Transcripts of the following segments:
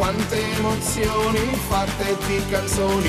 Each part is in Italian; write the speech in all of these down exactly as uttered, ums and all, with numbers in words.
quante emozioni fatte di canzoni.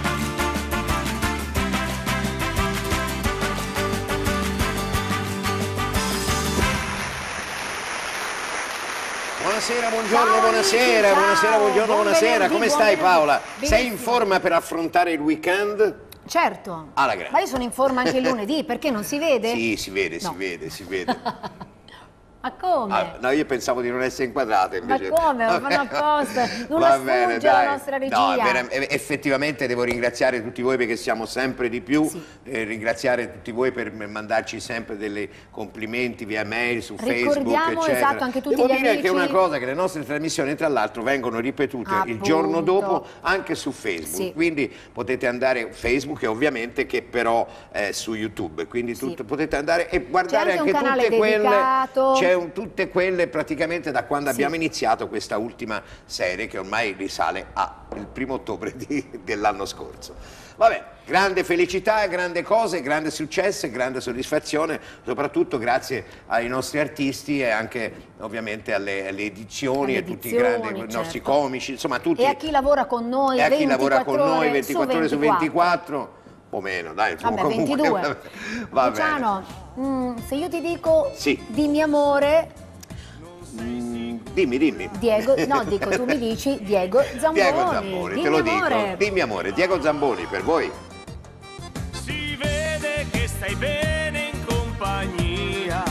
Buonasera, buongiorno, buonasera, ciao. buonasera, buongiorno, Buon buonasera. venerdì, Come buon stai venerdì. Paola? Benissimo. Sei in forma per affrontare il weekend? Certo. Alla grande. Ma io sono in forma anche il lunedì, perché non si vede? Sì, si vede, No. si vede, si vede. Ma come? Ah, no, io pensavo di non essere inquadrata invece. Ma come? Lo fanno apposta. Non Va la bene, sfugge la dai. nostra regia. No, vera- effettivamente devo ringraziare tutti voi perché siamo sempre di più, Sì. eh, ringraziare tutti voi per mandarci sempre dei complimenti via mail, su Facebook, Ricordiamo, eccetera. esatto, anche tutti Devo gli dire amici. che è una cosa che le nostre trasmissioni tra l'altro vengono ripetute il Appunto. giorno dopo anche su Facebook, Sì. quindi potete andare Facebook e ovviamente che però è su YouTube, quindi Sì. tutto, potete andare e guardare C'è anche anche un canale tutte quelle, dedicato. c'è un- tutte quelle praticamente da quando Sì. abbiamo iniziato questa ultima serie che ormai risale al primo ottobre di- dell'anno scorso. Vabbè, grande felicità, grande cose, grande successo, grande soddisfazione, soprattutto grazie ai nostri artisti e anche ovviamente alle, alle edizioni Alle e a tutti i edizioni, grandi i certo. nostri comici, insomma tutti. E a chi lavora con noi e a chi lavora con ventiquattro noi ore ventiquattro ore su ventiquattro, o meno, dai, insomma, Vabbè, comunque, ventidue. va Luciano, mm, se io ti dico Sì. dimmi amore, bene. Mm, dimmi, dimmi. Diego, no, dico, tu mi dici Diego Zamboni. Diego Zamboni, te Dimmi lo amore. dico. Dimmi amore, Diego Zamboni per voi. Si vede che stai bene in compagnia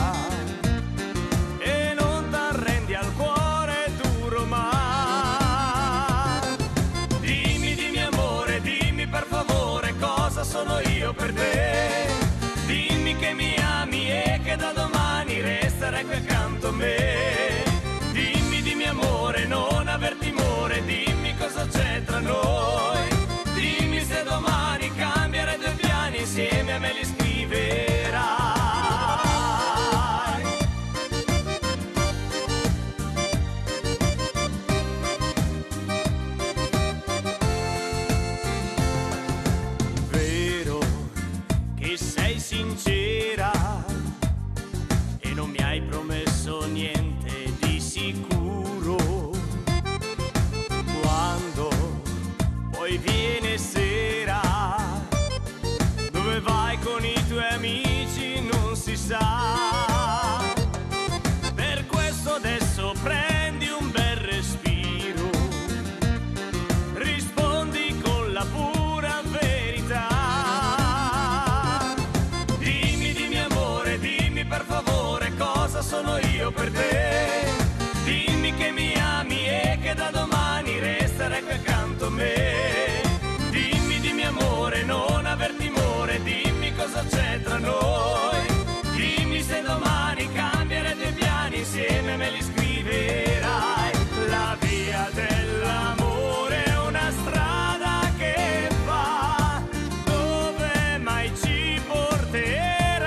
e non t'arrendi al cuore duro mai. Dimmi, dimmi amore, dimmi per favore cosa sono io per te. Dimmi che mi ami e che da domani resterai qui accanto a me. Dimmi, dimmi amore, non aver timore, dimmi cosa c'è tra noi. Dimmi se domani cambiare due piani insieme a me li scriverai. Vero che sei sincera e non mi hai promesso niente di sicuro. Quando poi viene sera, dove vai con i tuoi amici non si sa. Per questo adesso prendi un bel respiro, rispondi con la pura verità. Dimmi, dimmi amore, dimmi per favore cosa sono io per te. Dimmi che mi ami e che da domani resterai qui accanto a me. Dimmi, dimmi amore, non aver timore, dimmi cosa c'è tra noi. Dimmi se domani cambiare due piani insieme me li scriverai. La via dell'amore è una strada che va dove mai ci porterà.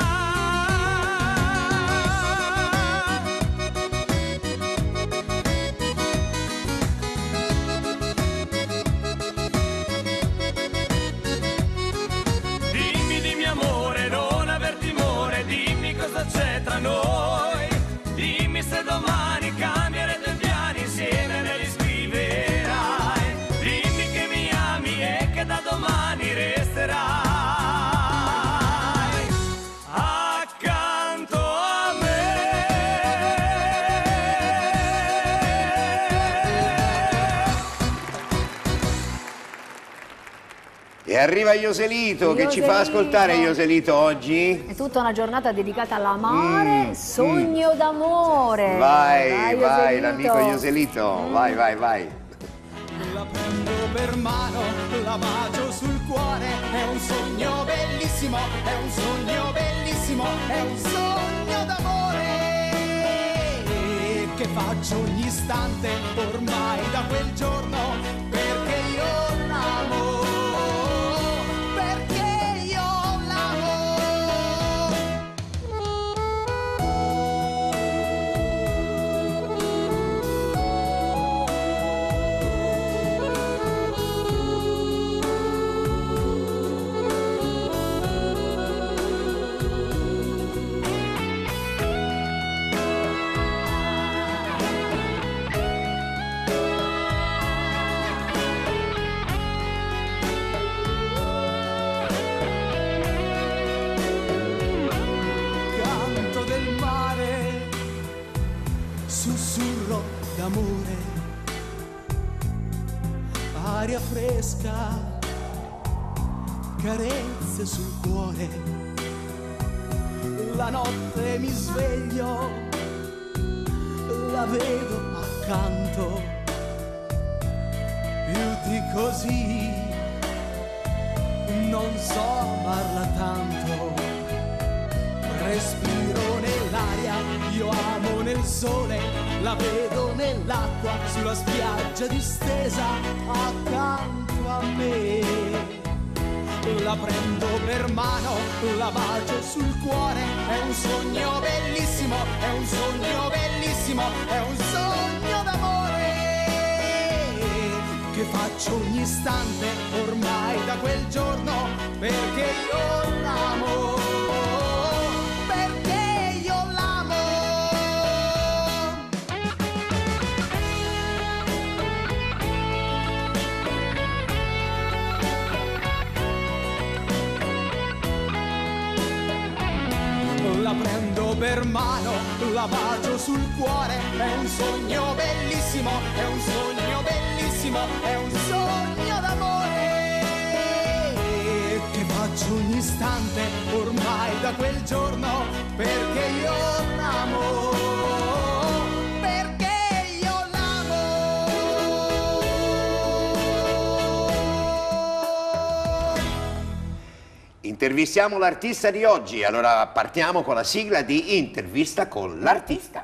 Dimmi, dimmi amore, non aver timore, dimmi cosa c'è tra noi. Dimmi se domani cambiare due piani insieme me li scriverai. Dimmi che mi ami e che da domani resterai accanto a me. E arriva Ioselito, che ci fa Ioselito. ascoltare Ioselito oggi? È tutta una giornata dedicata all'amore, Mm, sogno d'amore. Vai, vai, Ioselito. l'amico Ioselito, vai, vai, vai. La prendo per mano, la bacio sul cuore, è un sogno bellissimo, è un sogno bellissimo, è un sogno d'amore che faccio ogni istante, ormai da quel giorno, perché io l'amo, perché io l'amo. fresca, carezze sul cuore. La notte mi sveglio, la vedo accanto, più di così non so amarla tanto. Respiro nell'aria, io amo nel sole, la vedo nell'acqua, sulla spiaggia distesa accanto a me. La prendo per mano, la bacio sul cuore, è un sogno bellissimo, è un sogno bellissimo, è un sogno d'amore che faccio ogni istante, ormai da quel giorno, perché io l'amo. La prendo per mano, la bacio sul cuore, è un sogno bellissimo, è un sogno bellissimo, è un sogno d'amore che faccio ogni istante, ormai da quel giorno, perché io l'amo, perché io l'amo. Intervistiamo l'artista di oggi, allora partiamo con la sigla di Intervista con l'artista.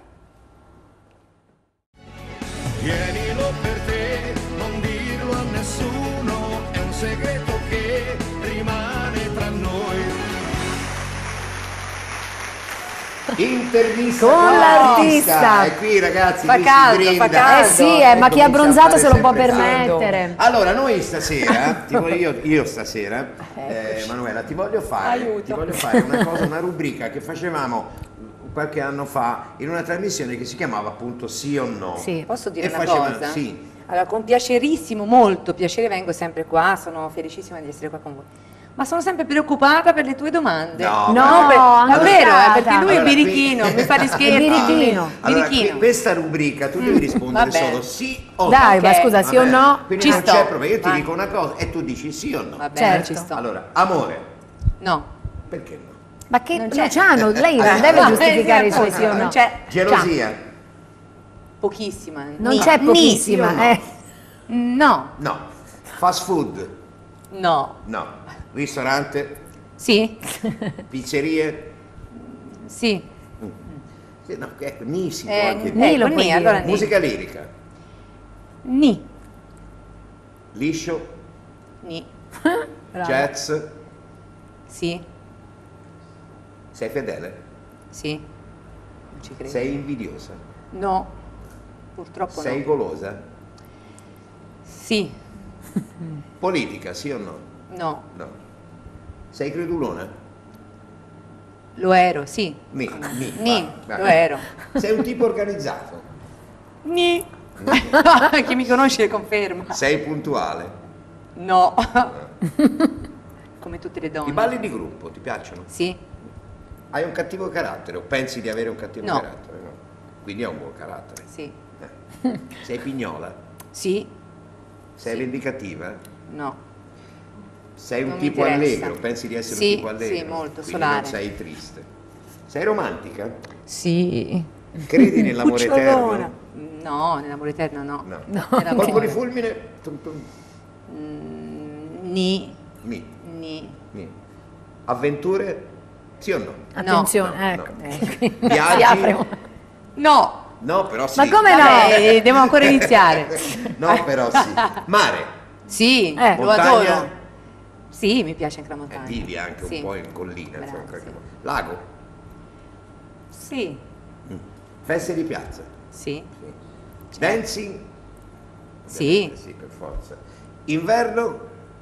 Tienilo per te, non dirlo a nessuno, è un segreto che rimane tra noi. Intervista Con con l'artista. l'artista. E qui ragazzi, Fa qui si caldo, brinda. fa caldo. Eh sì, eh, ma chi ha Comincia a abbronzato fare se lo può sempre caldo. permettere. Allora, noi stasera, ti voglio, io, io stasera, eh, Manuela, ti voglio fare, Aiuto. ti voglio fare una cosa, una rubrica che facevamo qualche anno fa in una trasmissione che si chiamava appunto Sì o No. Sì. Posso dire E una faceva- cosa? Sì. Allora, con piacerissimo, molto piacere vengo sempre qua, sono felicissima di essere qua con voi. Ma sono sempre preoccupata per le tue domande. No, No, ma- per- anche davvero, eh, stata. perché lui Allora, è birichino, qui- mi fa di scherzi. birichino. Allora, Birichino. qui- questa rubrica tu devi rispondere Va bene. solo sì o no. Dai, ma Ok, scusa, sì o Vabbè, no? Quindi Ci non sto. c'è problema, io ti Vai. dico una cosa e tu dici sì o no. Va bene, Certo. ci sto. Allora, amore, No. perché no? Ma che Non c'è. Luciano, lei non Eh, deve no, giustificare eh, i suoi appunto, sì o no. non c'è. Gelosia? Pochissima. Non Ni. c'è Ni. pochissima. Sì o no? eh. No. No. Fast food? No. No. Ristorante? Sì. Pizzerie? Sì. Sì, no, ecco, ni si può Eh, anche Ni ecco, lo ni, puoi dire. allora ni. Musica lirica? Ni. Liscio? Ni. Brava. Jazz? Sì. Sei fedele? Sì. Non ci credo. Sei invidiosa? No. Purtroppo Sei no. golosa? Sì. Politica, sì o no? No. No. Sei credulona? Lo ero, sì. Ni, ni, Ni, va, va. lo ero. Sei un tipo organizzato? Ni. Chi mi conosce conferma. Sei puntuale? No. Come tutte le donne. I balli di gruppo ti piacciono? Sì. Hai un cattivo carattere o pensi di avere un cattivo No. carattere? No. Quindi hai un buon carattere. Sì. Eh. Sei pignola? Sì. Sei Sì. vendicativa? No. Sei un Non mi tipo interessa. allegro? Pensi di essere Sì, un tipo allegro? sì, molto, Quindi solare. non sei triste. Sei romantica? Sì. Credi nell'amore Cucciolona. eterno? No, nell'amore eterno no. No. Nell'amore- Colpo di fulmine? Tum, tum. Mm, Ni. Mi, Ni. mi. Avventure? Sì o no? Attenzione, no, ecco. no. Eh, Viaggi? si apre- No. No, però sì. Ma come no? Vabbè, devo ancora iniziare. No, però sì. Mare? Sì, Eh. lo Montagna? adoro. Sì, mi piace anche la Eh, montagna. vivi anche Sì. un po' in collina. Brava, insomma, in qualche sì. modo. Lago? Sì. Feste di piazza? Sì. Dancing? Sì. Ovviamente Sì, per forza. Inverno?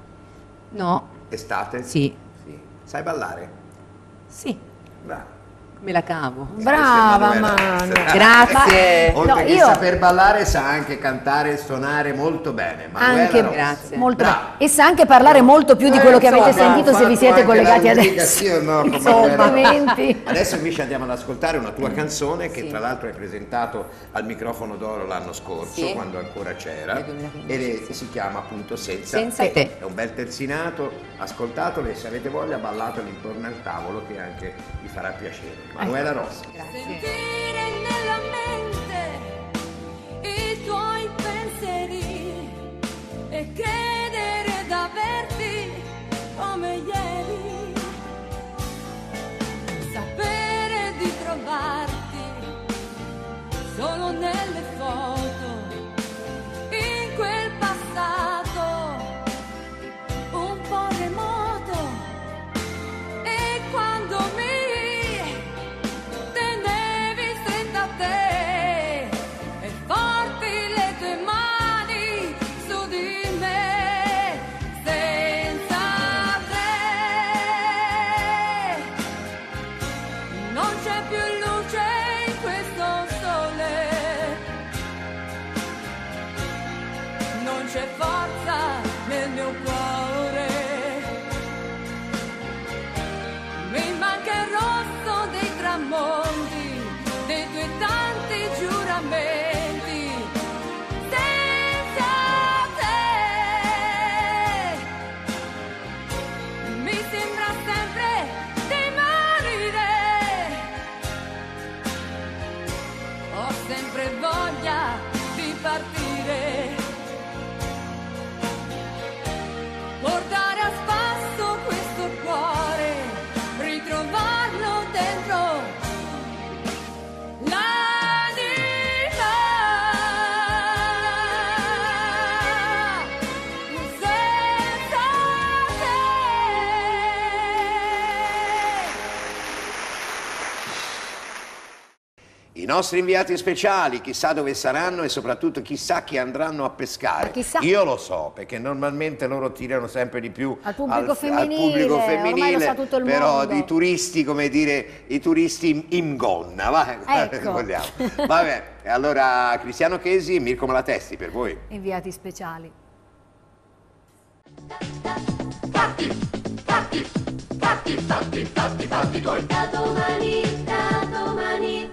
No. Estate? Sì. Sì. Sai ballare? Sì. Bravo. Me la cavo. Brava Questa è Manuela Manu. Rossi. Grazie. Oltre No, che io- saper ballare sa anche cantare e suonare molto bene. Manuela Anche Rossi. grazie. molto Brava. bene. E sa anche parlare molto più di quello che Eh, avete insomma, sentito ho se vi fatto siete anche collegati la adesso. comunicazione, no, con Insomma, Manuela. complimenti. Adesso invece andiamo ad ascoltare una tua canzone che Sì. tra l'altro hai presentato al microfono d'oro l'anno scorso, Sì. quando ancora c'era, Nel duemilaquindici, ed è- sì. si chiama appunto Senza, Senza te. È un bel terzinato, ascoltatelo e se avete voglia ballatelo intorno al tavolo che anche vi farà piacere. Manuela Rossi. Grazie. Sentire nella mente i tuoi pensieri e credere d'averti come ieri, sapere di trovarti solo nelle foto, in quel passato un po' remoto, e quando mi tenevi stretta a te e forti le tue mani su di me, senza te non c'è più luce in questo sole, non c'è forza nel mio cuore, mi manca il rosso dei tramonti, dei tuoi tanti giuramenti, senza te mi sembra sempre di morire, ho sempre voglia di partire, portare a spasso questo cuore, ritrovarlo dentro l'anima, senza te. I nostri inviati speciali, chissà dove saranno e soprattutto chissà chi andranno a pescare. Ma chissà. Io lo so, perché normalmente loro tirano sempre di più Al pubblico al femminile, pubblico ormai lo femminile, sa tutto il però mondo. di turisti, come dire, i turisti in, in gonna, va? Ecco. Vogliamo. Vabbè, e allora Cristiano Chesi e Mirko Malatesti per voi. Inviati speciali. Da domani, da domani.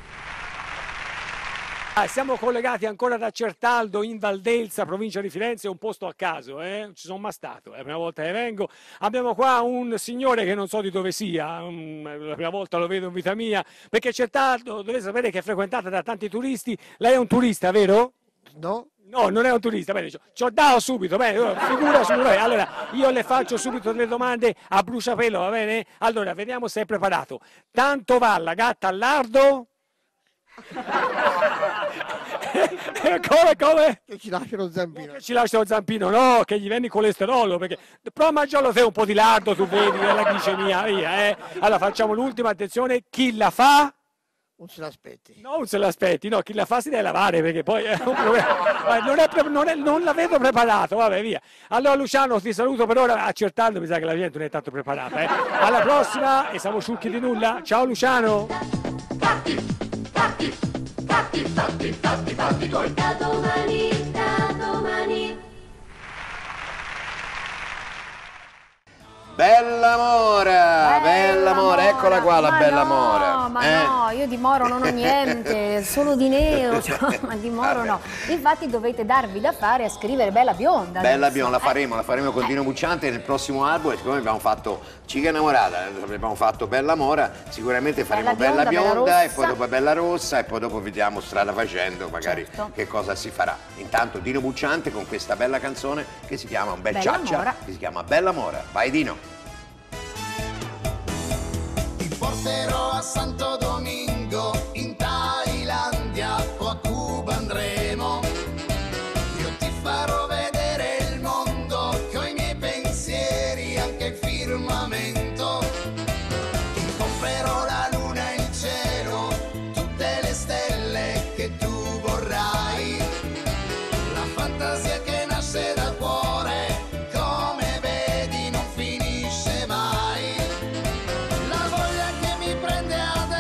Ah, siamo collegati ancora da Certaldo in Valdelsa, provincia di Firenze, un posto a caso, eh? Non ci sono mai stato, è la prima volta che vengo. Abbiamo qua un signore che non so di dove sia, um, la prima volta lo vedo in vita mia, perché Certaldo dovete sapere che è frequentata da tanti turisti. Lei è un turista, vero? No, No, non è un turista, bene, ci ho dato subito, bene, figura su lei. Allora, io le faccio subito delle domande a bruciapelo, va bene? Allora, vediamo se è preparato. Tanto va la gatta al lardo? come, come? che ci lasciano zampino. Che ci lascia lo zampino, no, che gli viene il colesterolo, perché prova a mangiarlo te un po' di lardo, tu vedi, la glicemia, via, eh. Allora, facciamo l'ultima, attenzione, chi la fa? Non se l'aspetti. No, non se l'aspetti, no, chi la fa si deve lavare perché poi è un problema. Non, è pre- non, è- non la vedo preparato, vabbè, via. Allora Luciano, ti saluto per ora, accertando, mi sa che la gente non è tanto preparata. Eh. Alla prossima e siamo sciucchi di nulla. Ciao Luciano. Da domani, da domani. Bella Mora, bella Mora, Mora, eccola qua la ma bella no, Mora. Ma eh? no, io di Moro non ho niente, solo di nero, cioè, ma di Moro no. Infatti dovete darvi da fare a scrivere Bella Bionda. Bella adesso, Bionda, la eh. faremo, la faremo con Dino Bucciante nel prossimo album e siccome abbiamo fatto Cica innamorata, abbiamo fatto Bella Mora, sicuramente faremo Bella Bella Bionda, Bionda, Bella e poi Rossa. dopo Bella Rossa e poi dopo vediamo strada facendo magari Certo. che cosa si farà. Intanto Dino Bucciante con questa bella canzone che si chiama un bel Bella ciaccia, Mora. che si chiama Bella Mora. Vai Dino. Ti porterò a Santo Domingo, in Thailandia o a Cuba andremo. Io ti farò vedere il mondo, coi miei pensieri anche il firmamento. Ti comprerò la luna e il cielo, tutte le stelle che tu vorrai. La fantasia che nasce dal cuore, come vedi non finisce mai. La voglia che mi prende adesso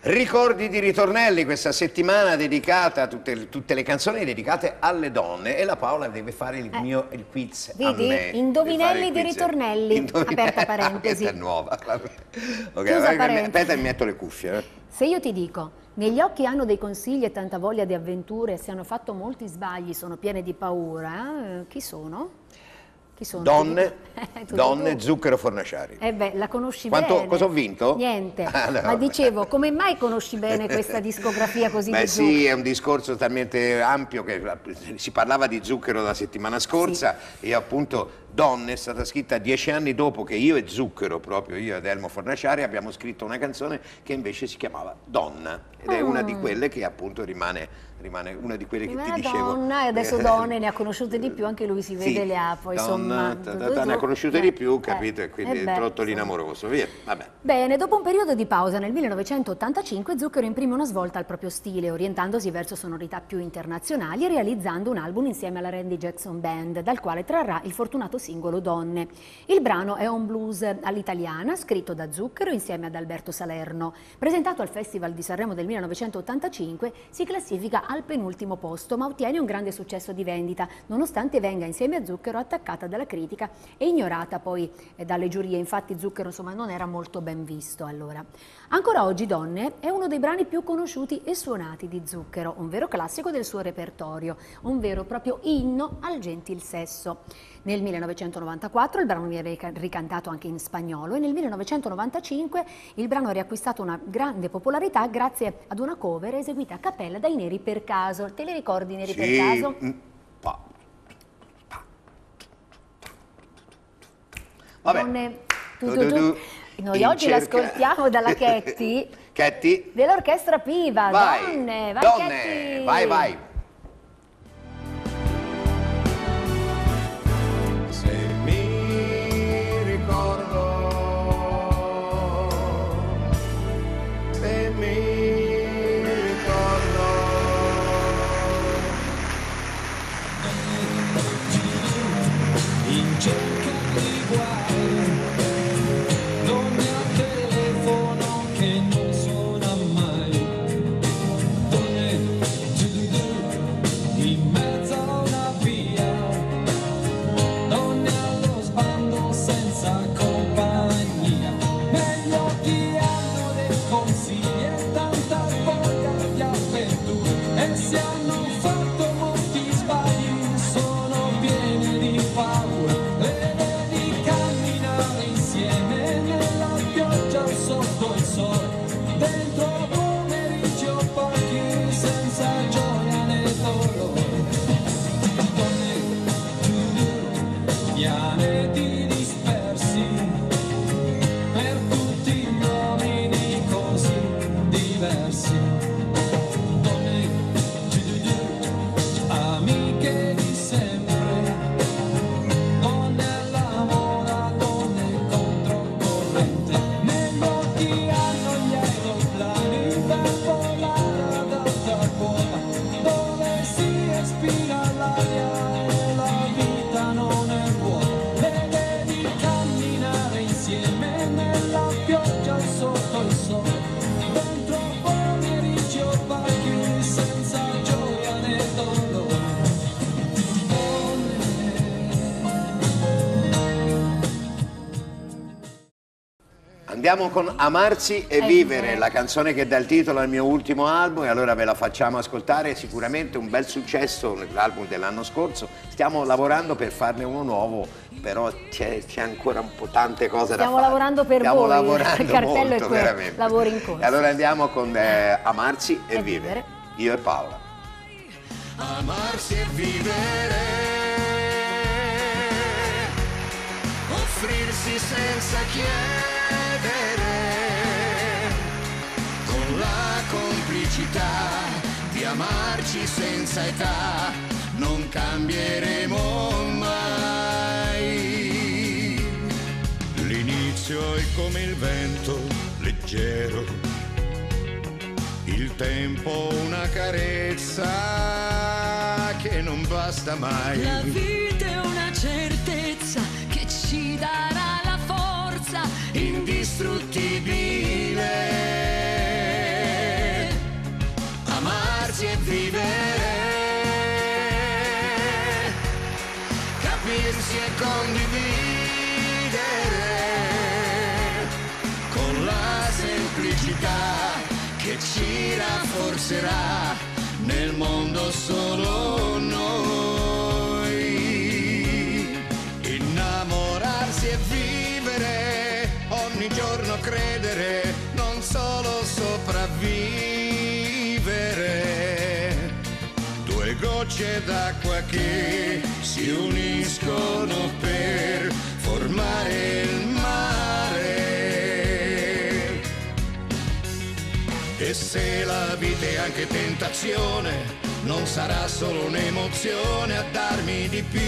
Ricordi di ritornelli questa settimana dedicata a tutte, tutte le canzoni dedicate alle donne e la Paola deve fare il mio il quiz. Vedi? A me. Indovinelli di ritornelli. Indovinelli. Aperta parentesi. Questa è nuova. Ok, Chiusa parentesi. aspetta e mi metto le cuffie. Eh. Se io ti dico, negli occhi hanno dei consigli e tanta voglia di avventure, se hanno fatto molti sbagli, sono piene di paura, eh, chi sono? Chi sono? Donne, Eh, tu, donne, tu. Zucchero Fornaciari. Eh beh, la conosci Quanto, bene. cosa ho vinto? Niente. Ah, no. Ma dicevo, come mai conosci bene questa discografia così Beh di sì, Zucchero? è un discorso talmente ampio che si parlava di Zucchero la settimana scorsa sì. E appunto Donne è stata scritta dieci anni dopo che io e Zucchero, proprio io ed Elmo Fornaciari, abbiamo scritto una canzone che invece si chiamava Donna ed è Mm. una di quelle che appunto rimane, rimane una di quelle che Prima ti dicevo. Donna e adesso Eh, donne ne ha conosciute di più, anche lui si vede sì, le ha poi Donna, insomma. ta- tu- ta- tu- ta- ne ha tu. conosciute Eh, di più, eh, capito? E quindi eh il beh, trottolino insomma. amoroso, via, vabbè. Bene, dopo un periodo di pausa nel millenovecentottantacinque Zucchero imprime una svolta al proprio stile, orientandosi verso sonorità più internazionali e realizzando un album insieme alla Randy Jackson Band, dal quale trarrà il fortunato singolo Donne. Il brano è un blues all'italiana, scritto da Zucchero insieme ad Alberto Salerno. Presentato al Festival di Sanremo del millenovecentottantacinque, si classifica al penultimo posto, ma ottiene un grande successo di vendita, nonostante venga insieme a Zucchero attaccata dalla critica e ignorata poi eh, dalle giurie. Infatti Zucchero insomma non era molto ben visto allora. Ancora oggi Donne è uno dei brani più conosciuti e suonati di Zucchero, un vero classico del suo repertorio, un vero e proprio inno al gentil sesso. Nel millenovecentonovantaquattro il brano viene ricantato anche in spagnolo e nel millenovecentonovantacinque il brano ha riacquistato una grande popolarità grazie ad una cover eseguita a cappella dai Neri per Caso. Te li ricordi i Neri Sì, per Caso? mm, pa- Vabbè. Donne, tu, Tu, tu, tu, tu. tu. Noi In oggi cerca- l'ascoltiamo dalla Chetti Chetti, dell'Orchestra Piva. vai, Donne, vai donne, Chetti. vai, vai. Se mi ricordo, se mi ricordo, in cerca di guai, donne al telefono che non suona mai, donne giù giù giù, in mezzo a una via, donne allo sbando senza compagnia, negli occhi hanno dei consigli e tanta voglia di avventure, e se hanno fatto molti sbagli sono piene di paura, le vedi camminare insieme nella pioggia sotto il sole, dentro pomeriggi opachi senza gioia né dolore, donne giù giù, pianeti dispersi, per tutti gli uomini così diversi, donne giù giù giù, amiche di sempre, donne alla moda, donne controcorrente, negli occhi hanno gli aeroplani per volare ad alta quota, dove si respira l'aria e la vita non è vuota, le vedi camminare insieme nella pioggia sotto il sole, dentro pomeriggi opachi senza gioia né dolore. Andiamo con Amarsi e E Vivere, Vivere. la canzone che dà il titolo al mio ultimo album e allora ve la facciamo ascoltare, sicuramente un bel successo, l'album dell'anno scorso, stiamo lavorando per farne uno nuovo, però c'è, c'è ancora un po' tante cose Stiamo da fare. lavorando per stiamo voi, lavorando il cartello è molto, quello, veramente. lavori in corso. E allora andiamo con eh, Amarsi e, E Vivere, Vivere. io e Paola. amarsi e vivere, offrirsi senza chiedere, con la complicità di amarci senza età, non cambieremo mai. L'inizio è come il vento leggero, il tempo una carezza che non basta mai. La vita è una certezza che ci darà la forza indistruttibile. che ci rafforzerà nel mondo solo noi. Innamorarsi e vivere, ogni giorno credere, non solo sopravvivere. Due gocce d'acqua che si uniscono per formare il mare. E se la vita è anche tentazione, non sarà solo un'emozione a darmi di più,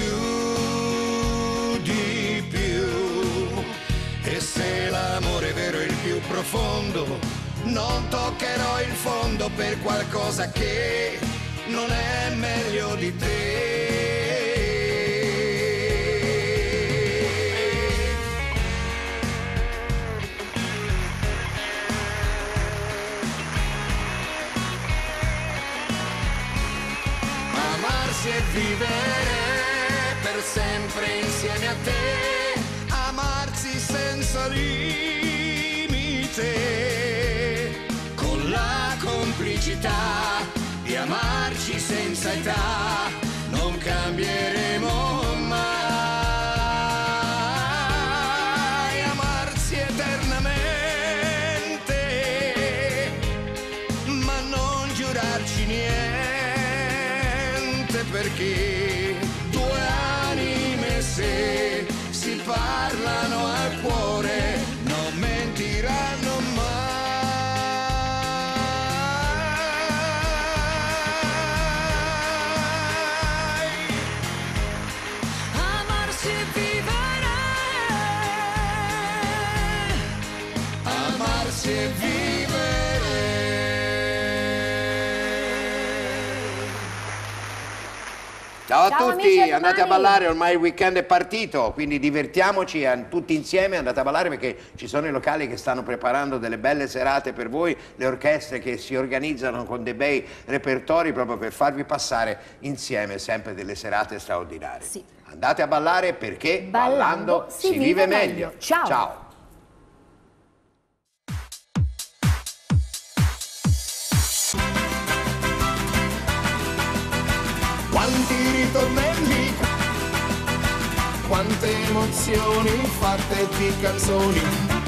di più. E se l'amore vero è il più profondo, non toccherò il fondo per qualcosa che non è meglio di te. Amarsi e vivere per sempre insieme a te, amarsi senza limite, con la complicità di amarci senza età, non cambieremo mai. Amarsi eternamente, ma non giurarci niente, perché due anime se si parlano al cuore non mentiranno mai. Amarsi e vivere, amarsi e vivere. Ciao a Ciao, tutti, amici, a andate a domani. ballare, ormai il weekend è partito, quindi divertiamoci eh, tutti insieme, andate a ballare perché ci sono i locali che stanno preparando delle belle serate per voi, le orchestre che si organizzano con dei bei repertori proprio per farvi passare insieme sempre delle serate straordinarie. Sì. Andate a ballare perché Ballando ballando, si si, vive vive meglio. meglio. Ciao. Ciao. Quanti ritornelli, quante emozioni fatte di canzoni.